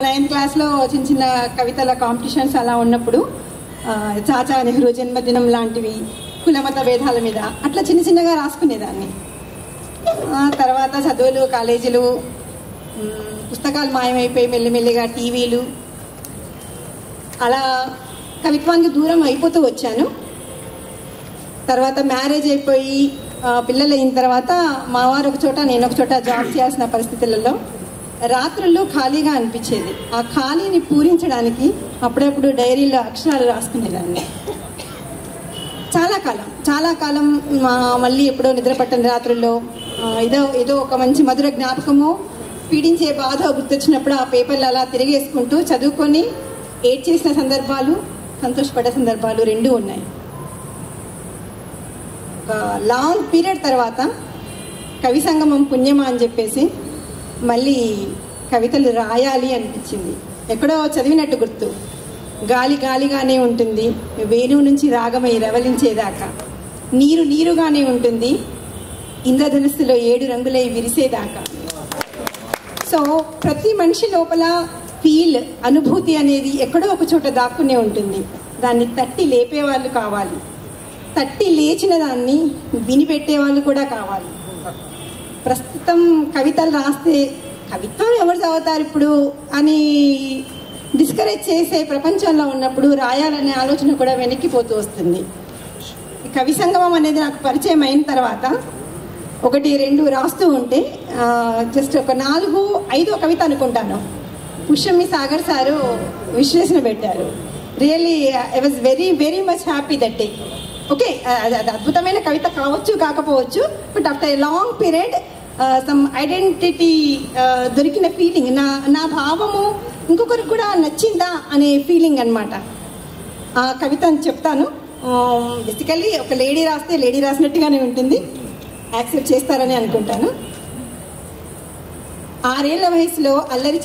9th క్లాస్లో చిన్న చిన్న కవితల కాంపిటీషన్స్ అలా ఉన్నప్పుడు చాచా నెహ్రూ జన్మదినం లాంటివి, కులమత భేదాల మీద అట్లా చిన్న చిన్నగా రాసుకునేదాన్ని. తర్వాత చదువులు, కాలేజీలు, పుస్తకాలు మాయమైపోయి మెల్లిమెల్లిగా టీవీలు, అలా కవిత్వానికి దూరం అయిపోతూ వచ్చాను. తర్వాత మ్యారేజ్ అయిపోయి పిల్లలు అయిన తర్వాత మా వారు ఒక చోట, నేను ఒక చోట జాబ్ చేయాల్సిన పరిస్థితులలో రాత్రుల్లో ఖాళీగా అనిపించేది. ఆ ఖాళీని పూరించడానికి అప్పుడప్పుడు డైరీలో అక్షరాలు రాసుకునేదాన్ని. చాలా కాలం మళ్ళీ ఎప్పుడో నిద్ర పట్టని రాత్రుల్లో ఏదో ఒక మంచి మధుర జ్ఞాపకము, పీడించే బాధ గుర్తొచ్చినప్పుడు ఆ పేపర్లు అలా తిరిగేసుకుంటూ చదువుకొని ఏడ్చేసిన సందర్భాలు, సంతోషపడ్డ సందర్భాలు రెండూ ఉన్నాయి. ఒక లాంగ్ పీరియడ్ తర్వాత కవి సంగమం పుణ్యమా అని చెప్పేసి మళ్ళీ కవితలు రాయాలి అనిపించింది. ఎక్కడో చదివినట్టు గుర్తు. గాలి గాలిగానే ఉంటుంది, వేణువు నుంచి రాగమై రవలించేదాకా, నీరు నీరుగానే ఉంటుంది, ఇంద్రధనుస్సులో 7 రంగులై విరిసేదాకా. సో ప్రతి మనిషి లోపల ఫీల్, అనుభూతి అనేది ఎక్కడో ఒక చోట దాక్కునే ఉంటుంది. దాన్ని తట్టి లేపేవాళ్ళు కావాలి, తట్టి లేచిన దాన్ని వినిపెట్టే వాళ్ళు కూడా కావాలి. ప్రస్తుతం కవితలు రాస్తే కవిత్వం ఎవరు చదువుతారు ఇప్పుడు అని డిస్కరేజ్ చేసే ప్రపంచంలో ఉన్నప్పుడు రాయాలనే ఆలోచన కూడా వెనక్కిపోతూ వస్తుంది. కవి సంగమం అనేది నాకు పరిచయం అయిన తర్వాత 1, 2 రాస్తూ ఉంటే జస్ట్ ఒక 4, 5 కవిత అనుకుంటాను, పుష్యమి సాగర్ సారు విశ్లేషణ పెట్టారు. Really I was very very much happy that day. Okay, అది అద్భుతమైన కవిత కావచ్చు కాకపోవచ్చు, but after a long period some identity దొరికిన ఫీలింగ్, నా భావము ఇంకొకరికి కూడా నచ్చిందా అనే ఫీలింగ్ అనమాట. ఆ కవిత అని చెప్తాను. బేసికల్లీ ఒక లేడీ రాస్తే లేడీ రాసినట్టుగానే ఉంటుంది, యాక్సెప్ట్ చేస్తారని అనుకుంటాను. 6 ఏళ్ల వయసులో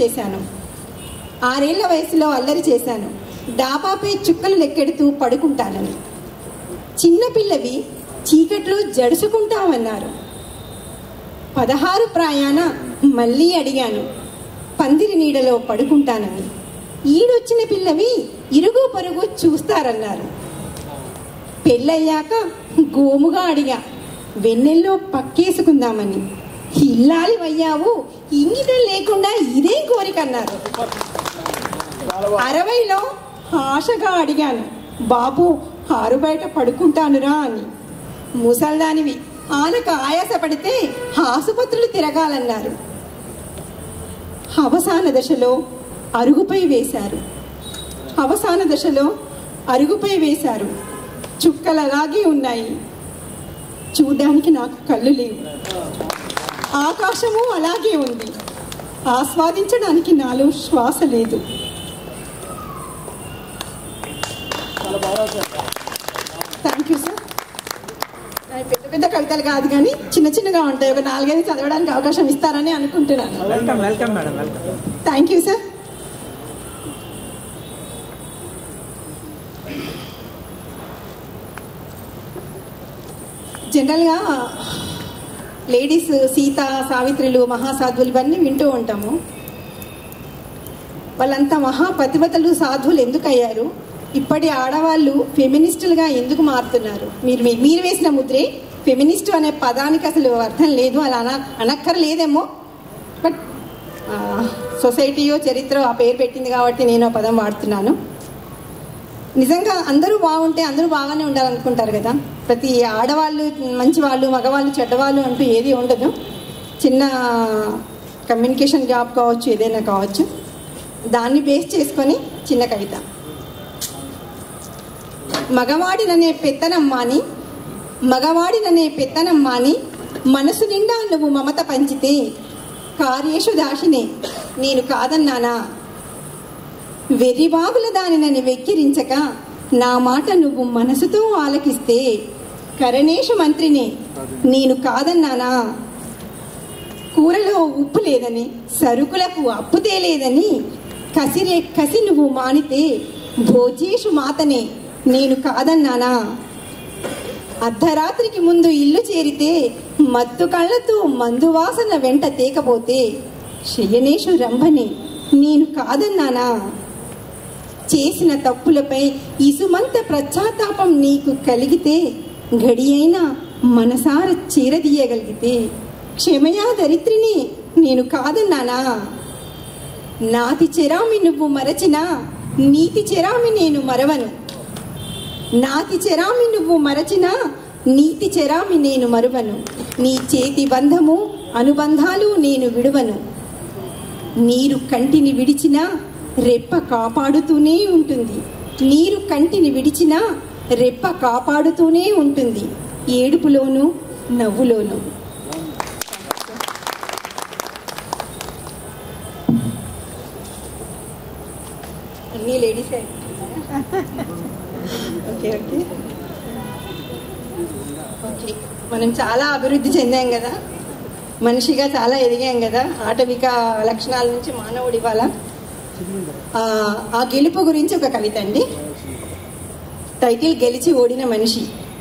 అల్లరి చేశాను, డాబాపై చుక్కలు లెక్కెడుతూ పడుకుంటానని. చిన్నపిల్లవి చీకట్లో జడుసుకుంటామన్నారు. 16 ప్రాయాన మళ్ళీ అడిగాను, పందిరి నీడలో పడుకుంటానని. ఈడొచ్చిన పిల్లవి ఇరుగు పొరుగు చూస్తారన్నారు. పెళ్ళయ్యాక గోముగా అడిగా, వెన్నెల్లో పక్కేసుకుందామని. ఇల్లాలి వయ్యావు, ఇంగితం లేకుండా ఇదేం కోరికన్నారు. 60లో ఆశగా అడిగాను, బాబు ఆరు బయట పడుకుంటానురా అని. ముసల్దానివి, ఆనక ఆయాసపడితే ఆసుపత్రులు తిరగాలన్నారు. అవసాన దశలో అరుగుపై వేశారు. చుక్కలు అలాగే ఉన్నాయి. చూడ్డానికి నాకు కళ్ళు లేవు. ఆకాశము అలాగే ఉంది. ఆస్వాదించడానికి నాలో శ్వాస లేదు. Thank you sir. పెద్ద పెద్ద కవితలు కాదు కానీ చిన్న చిన్నగా ఉంటాయి. ఒక 4-5 చదవడానికి అవకాశం ఇస్తారని అనుకుంటున్నాను. Thank you sir. జనరల్గా లేడీస్ సీత, సావిత్రులు, మహాసాధువులు ఇవన్నీ వింటూ ఉంటాము. వాళ్ళంతా మహాపతివతలు, సాధువులు ఎందుకు అయ్యారు? ఇప్పటి ఆడవాళ్ళు ఫెమినిస్టులుగా ఎందుకు మారుతున్నారు? మీరు వేసిన ముద్రే ఫెమినిస్టు అనే పదానికి అసలు అర్థం లేదు, అలా అనక్కర్లేదేమో. బట్ సొసైటీయో చరిత్ర ఆ పేరు పెట్టింది కాబట్టి నేను ఆ పదం వాడుతున్నాను. నిజంగా అందరూ బాగుంటే అందరూ బాగానే ఉండాలనుకుంటారు కదా. ప్రతి ఆడవాళ్ళు మంచివాళ్ళు, మగవాళ్ళు చెడ్డవాళ్ళు అంటూ ఏది ఉండదు. చిన్న కమ్యూనికేషన్ జాబ్ కావచ్చు, ఏదైనా కావచ్చు. దాన్ని బేస్ చేసుకొని చిన్న కవిత. మగవాడిననే పెత్తనమ్మాని మనసు నిండా నువ్వు మమత పంచితే కార్యేషు దాషినే నేను కాదన్నానా? వెర్రిబాగుల దానినని వెక్కిరించక నా మాట నువ్వు మనసుతో ఆలకిస్తే కరణేషు మంత్రిని నేను కాదన్నానా? కూరలో ఉప్పు లేదని, సరుకులకు అప్పు తేలేదని కసి నువ్వు మానితే భోజేషు మాతనే నేను కాదన్నానా? అర్ధరాత్రికి ముందు ఇల్లు చేరితే మత్తు కళ్ళతో మందువాసన వెంట తేకపోతే శయనేషు రంభని నేను కాదన్నానా? చేసిన తప్పులపై ఇసుమంత పశ్చాత్తాపం నీకు కలిగితే, గడియైనా మనసార చేరదీయగలిగితే, క్షమయా దరిద్రిని నేను కాదన్నానా? నాతి చెరామి నువ్వు మరచినా, నీతి చెరామి నేను మరవను. నాతి చెరామి నువ్వు మరచినా, నీతి చెరామి నేను మరువను. నీ చేతి బంధము అనుబంధాలు నేను విడువను. నీరు కంటిని విడిచినా రెప్ప కాపాడుతూనే ఉంటుంది. నీరు కంటిని విడిచినా రెప్ప కాపాడుతూనే ఉంటుంది, ఏడుపులోను నవ్వులోను. అన్నీ లేడీస్. ఓకే ఓకే ఓకే మనం చాలా అభివృద్ధి చెందాం కదా, మనిషిగా చాలా ఎదిగాం కదా. ఆటవిక లక్షణాల నుంచి మానవుడి వాళ్ళ ఆ గెలుపు గురించి ఒక కవిత అండి. టైటిల్ గెలిచి ఓడిన మనిషి.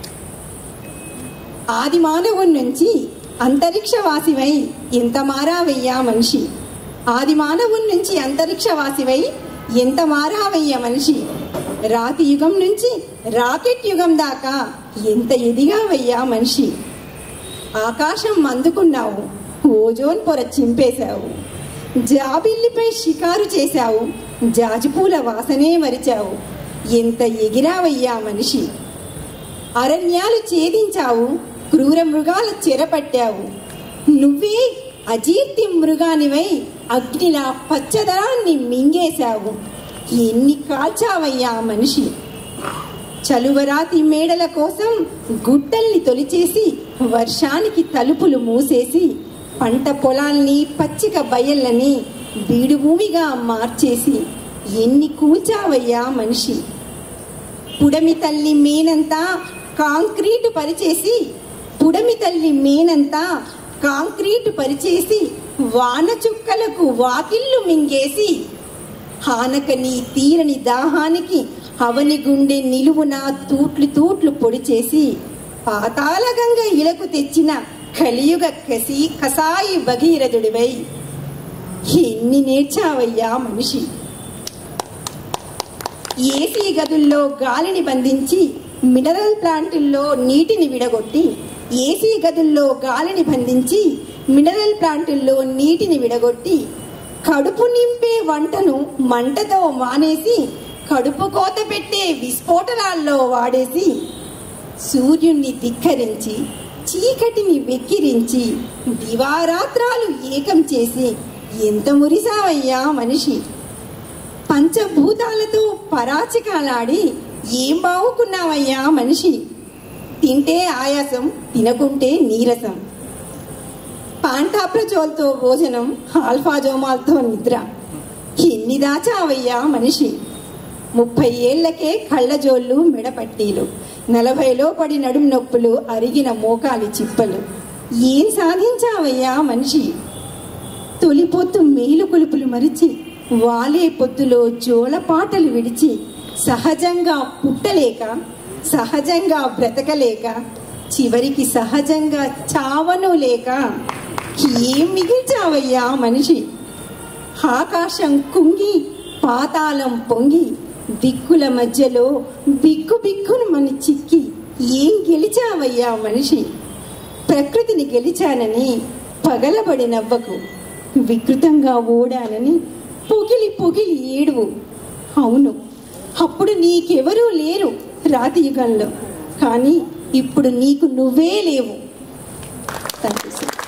ఆది మానవుడి నుంచి అంతరిక్షవాసివై ఎంత మారావయ్యా మనిషి. ఆది మానవుడి నుంచి అంతరిక్షవాసివై ఎంత మారావయ్యా మనిషి. రాతి యుగం నుంచి రాకెట్ యుగం దాకా ఎంత ఎదిగావయ్యా మనిషి. ఆకాశం అందుకున్నావు, ఓజోన్ పొర చింపేశావు, జాబిల్లిపై షికారు చేశావు, జాజిపూల వాసనే మరిచావు, ఎంత ఎగిరావయ్యా మనిషి. అరణ్యాలు ఛేదించావు, క్రూర మృగాల చెరపట్టావు, నువ్వే అజీర్తి మృగానివై అగ్నిలా పచ్చదనాన్ని మింగేశావు, ఎన్ని కాల్చావయ్యా మనిషి. చలువరాతి మేడల కోసం గుట్టల్ని తొలిచేసి, వర్షానికి తలుపులు మూసేసి, పంట పొలాల్ని పచ్చిక బయళ్ళని బీడు భూమిగా మార్చేసి ఎన్ని కూల్చావయ్యా మనిషి. పుడమి తల్లి మేనంతా కాంక్రీటు పరిచేసి, పుడమి తల్లి మేనంతా కాంక్రీటు పరిచేసి, వాన చుక్కలకు వాకిళ్ళు మింగేసి, హానక నీ తీరని దాహానికి అవని గుండె నిలువున తూట్లు తూట్లు పొడి చేసి, పాతాళ గంగ ఇలకు తెచ్చిన కలియుగ కసాయి భగీరథుడివై ఎన్ని నేర్చావయ్యా మనిషి. ఏసీ గదుల్లో గాలిని బంధించి, మినరల్ ప్లాంటుల్లో నీటిని విడగొట్టి, ఏసీ గదుల్లో గాలిని బంధించి, మినరల్ ప్లాంటుల్లో నీటిని విడగొట్టి, కడుపు నింపే వంటను మంటతో మానేసి, కడుపు కోత పెట్టే విస్ఫోటనాల్లో వాడేసి, సూర్యుణ్ణి ధిక్కరించి, చీకటిని వెక్కిరించి, దివారాత్రాలు ఏకం చేసి ఎంత మురిసావయ్యా మనిషి. పంచభూతాలతో పరాచికాలాడి ఏం బావుకున్నావయ్యా మనిషి. తింటే ఆయాసం, తినకుంటే నీరసం, పాంటాప్రజోల్తో భోజనం, ఆల్ఫాజోమాల్తో నిద్ర, ఎన్ని దాచావయ్యా మనిషి. 30 ఏళ్లకే కళ్ళజోళ్ళు మెడపట్టీలు, 40లో పడి నడుం నొప్పులు, అరిగిన మోకాలి చిప్పలు, ఏం సాధించావయ్యా మనిషి. తొలిపొత్తు మేలు కొలుపులు మరిచి, వాలే పొత్తులో జోలపాటలు విడిచి, సహజంగా పుట్టలేక, సహజంగా బ్రతకలేక, చివరికి సహజంగా చావను లేక ఏం మిగిల్చావయ్యా మనిషి. ఆకాశం కుంగి పాతాళం పొంగి, దిక్కుల మధ్యలో బిక్కు బిక్కును మన చిక్కి ఏం గెలిచావయ్యా మనిషి. ప్రకృతిని గెలిచానని పగలబడి నవ్వకు, వికృతంగా ఓడానని పొగిలి పొగిలి ఏడువు. అవును, అప్పుడు నీకెవరూ లేరు రాతి యుగంలో, కానీ ఇప్పుడు నీకు నువ్వే లేవు. Thank you sir.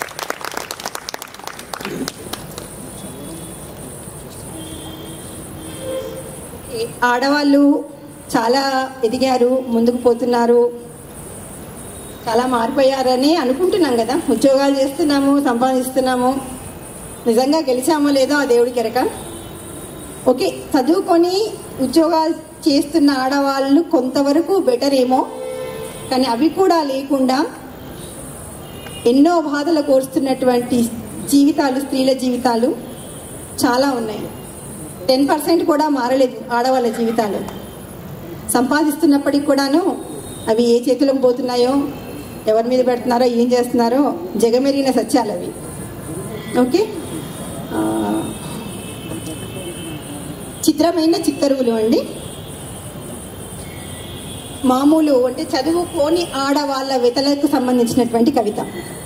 ఆడవాళ్ళు చాలా ఎదిగారు, ముందుకు పోతున్నారు, చాలా మారిపోయారని అనుకుంటున్నాం కదా. ఉద్యోగాలు చేస్తున్నాము, సంపాదిస్తున్నాము, నిజంగా గెలిచామో లేదో ఆ దేవుడికి ఎరక. ఓకే, చదువుకొని ఉద్యోగాలు చేస్తున్న ఆడవాళ్ళు కొంతవరకు బెటర్ ఏమో, కానీ అవి కూడా లేకుండా ఎన్నో బాధలు కోరుస్తున్నటువంటి జీవితాలు, స్త్రీల జీవితాలు చాలా ఉన్నాయి. 10% కూడా మారలేదు ఆడవాళ్ళ జీవితాలు. సంపాదిస్తున్నప్పటికి కూడాను అవి ఏ చేతులకు పోతున్నాయో, ఎవరి మీద పెడుతున్నారో, ఏం చేస్తున్నారో జగమెరిగిన సత్యాలు అవి. ఓకే, చిత్రమైన చిత్తరువులు అండి. మామూలు అంటే చదువుకోని ఆడవాళ్ళ వెతలకు సంబంధించినటువంటి కవిత.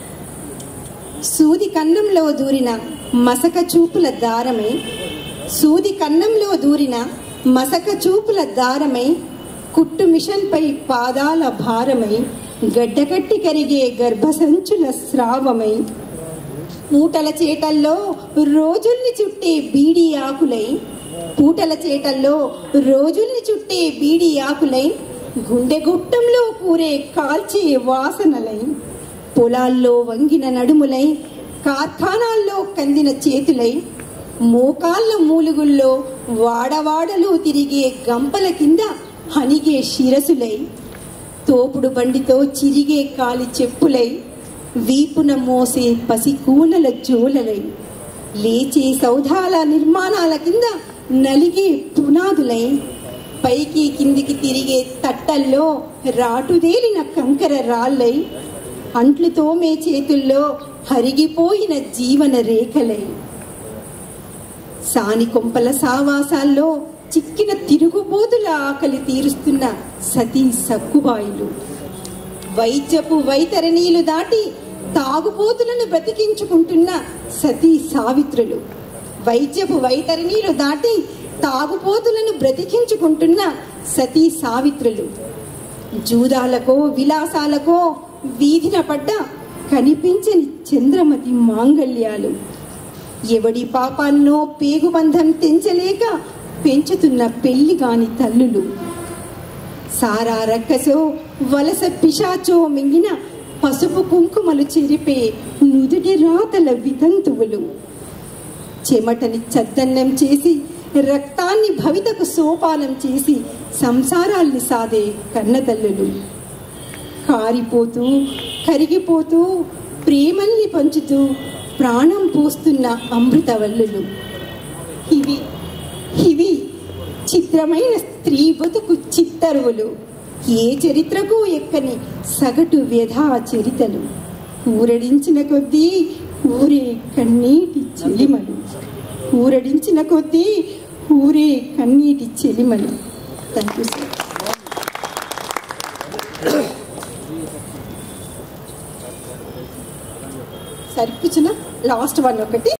సూది కన్నంలో దూరిన మసక చూపుల దారమై, సూది కన్నంలో దూరిన మసక చూపుల దారమై, కుట్టు మిషన్పై పాదాల భారమై, గడ్డకట్టి కరిగే గర్భసంచుల స్రావమై, పూటల చేటల్లో రోజుల్ని చుట్టే బీడి ఆకులై, పూటల చేటల్లో రోజుల్ని చుట్టే బీడి ఆకులై, గుండె గుట్టంలో కూరే కాల్చే వాసనలై, పొలాల్లో వంగిన నడుములై, కార్ఖానాల్లో కందిన చేతులై, మోకాళ్ళ మూలుగుల్లో వాడవాడలు తిరిగే గంపల కింద హనిగే శిరసులై, తోపుడు బండితో చిరిగే కాలి చెప్పులై, వీపున మోసే పసికూనల జోలలై, లేచే సౌధాల నిర్మాణాల కింద నలిగే పునాదులై, పైకి కిందికి తిరిగే తట్టల్లో రాటుదేలిన కంకర రాళ్ళై, అంట్లు తోమే చేతుల్లో హరిగిపోయిన జీవన రేఖలై, సాని కొంపల సావాసాల్లో చిక్కిన తిరుగుబోతుల ఆకలి తీరుస్తున్న సతీ సక్కుబాయిలు, వైద్యపు వైతరణీలు దాటి తాగుబోతులను బ్రతికించుకుంటున్న సతీ సావిత్రులు, వైద్యపు వైతరణీలు దాటి తాగుబోతులను బ్రతికించుకుంటున్న సతీ సావిత్రులు, జూదాలకో విలాసాలకో వీధిన పడ్డ కనిపించని చంద్రమతి మాంగళ్యాలు, ఎవడి పాపాన్నో పేగుబంధం తెంచలేక పెంచుతున్న పెళ్లిగాని తల్లులు, సారా రక్కసో వలస పిశాచో మింగిన పసుపు కుంకుమలు చెరిపే నుదుటి రాతల వితంతువులు, చెమటని చద్దన్నం చేసి రక్తాన్ని భవితకు సోపానం చేసి సంసారాల్ని సాదే కన్నతల్లులు, కారిపోతూ కరిగిపోతూ ప్రేమల్ని పంచుతూ ప్రాణం పోస్తున్న అమృతవల్లులు. ఇవి ఇవి చిత్రమైన స్త్రీ బతుకు చిత్తరువులు, ఏ చరిత్రకు ఎక్కని సగటు వ్యధా చరితలు, ఊరడించిన కొద్దీ ఊరే కన్నీటి చెలిమలు, ఊరడించిన కొద్దీ ఊరే కన్నీటి చెలిమలు. Thank you sir. సరిపుచ్చిన లాస్ట్ వన్ ఒకటి.